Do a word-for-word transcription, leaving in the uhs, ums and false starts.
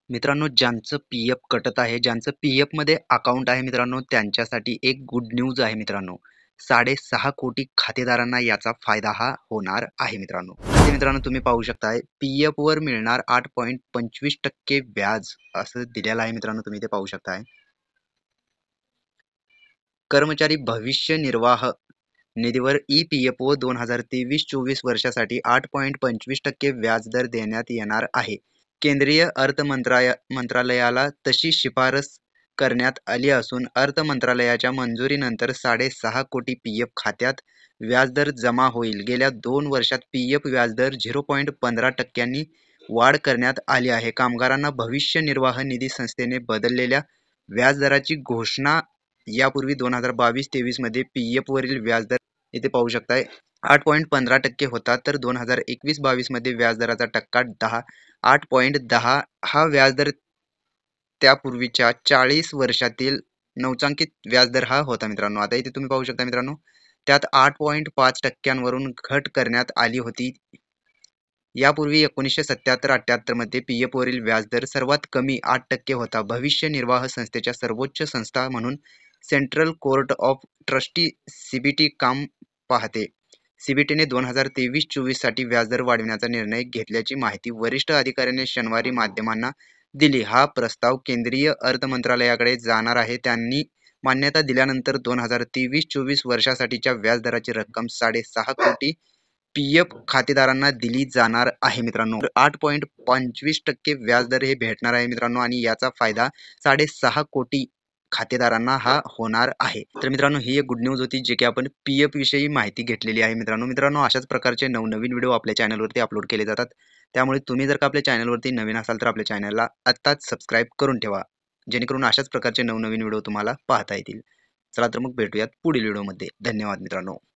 मित्रांनो, ज्यांचं पी-एफ कटत आहे, ज्यांचं पी-एफमध्ये अकाउंट आहे मित्रांनो, त्यांच्यासाठी एक गुड न्यूज आहे मित्रांनो. साडे सहा कोटी खातेदारांना याचा फायदा हा होणार आहे मित्रांनो. इथे मित्रांनो तुम्ही पाहू शकताय पी-एफवर मिळणार आठ पॉइंट पंचवीस टक्के व्याज असं दिलेलं आहे मित्रांनो, तुम्ही इथे पाहू शकताय. कर्मचारी भविष्य निर्वाह निधीवर ई-पी-एफ-ओ दोन हजार तेवीस चोवीस वर्षासाठी आठ पॉइंट पंचवीस टक्के व्याजदर देण्यात येणार आहे. केंद्रीय अर्थ मंत्रालय मंत्रालयाला तशी शिफारस करण्यात आली असून अर्थ मंत्रालयाच्या मंजुरीनंतर साडेसहा कोटी पी-एफ खात्यात व्याजदर जमा होईल. गेल्या दोन वर्षात पी-एफ व्याजदर झिरो पॉइंट पंधरा टक्क्यांनी वाढ करण्यात आली आहे. कामगारांना भविष्य निर्वाह निधी संस्थेने बदललेल्या व्याजदराची घोषणा यापूर्वी दोन हजार बावीस तेवीस मध्ये पी-एफ वरील व्याजदर इथे पाहू शकताय आठ पॉइंट पंधरा टक्के होता, तर दोन हजार एकवीस बावीस मध्ये व्याजदराचा टक्का दहा आठ पॉइंट दहा हा व्याजदर त्यापूर्वीच्या चाळीस वर्षातील नवचांकित व्याजदर हा होता मित्रांनो. आता इथे तुम्ही पाहू शकता मित्रांनो, त्यात आठ पॉइंट पाच टक्क्यांवरून घट करण्यात आली होती. यापूर्वी एकोणीसशे सत्याहत्तर अठ्याहत्तर मध्ये पी-एफ वरील व्याजदर सर्वात कमी आठ टक्के होता. भविष्य निर्वाह संस्थेच्या सर्वोच्च संस्था म्हणून central court of trustee CBT काम पाहते. सीबीटीने दोन हजार तेवीस चोवीस साठी व्याजदर वाढविण्याचा निर्णय घेतल्याची माहिती वरिष्ठ अधिकाऱ्याने शनिवारी माध्यमांना दिली. हा प्रस्ताव केंद्रीय अर्थ मंत्रालयाकडे जाणार आहे. त्यांनी मान्यता दिल्यानंतर दोन हजार तेवीस चोवीस वर्षासाठीच्या व्याजदराची रक्कम साडेसहा कोटी पी-एफ खातेदारांना दिली जाणार आहे मित्रांनो. आठ पॉइंट पंचवीस टक्के व्याजदर हे भेटणार आहे मित्रांनो आणि याचा फायदा साडेसहा कोटी खातेदारांना हा होणार आहे. तर मित्रांनो, ही एक गुड न्यूज होती जे की आपण पी-एफ विषयी माहिती घेतलेली आहे मित्रांनो. मित्रांनो, अशाच प्रकारचे नवनवीन व्हिडिओ आपल्या चॅनलवरती अपलोड केले जातात. त्यामुळे तुम्ही जर का आपल्या चॅनलवरती नवीन असाल तर आपल्या चॅनलला आत्ताच सबस्क्राईब करून ठेवा, जेणेकरून अशाच प्रकारचे नवनवीन व्हिडिओ तुम्हाला पाहता येतील. चला तर मग भेटूयात पुढील व्हिडिओमध्ये. धन्यवाद मित्रांनो.